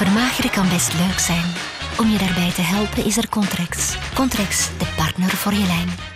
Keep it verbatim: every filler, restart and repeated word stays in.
Vermageren kan best leuk zijn. Om je daarbij te helpen is er Contrex. Contrex, de partner voor je lijn.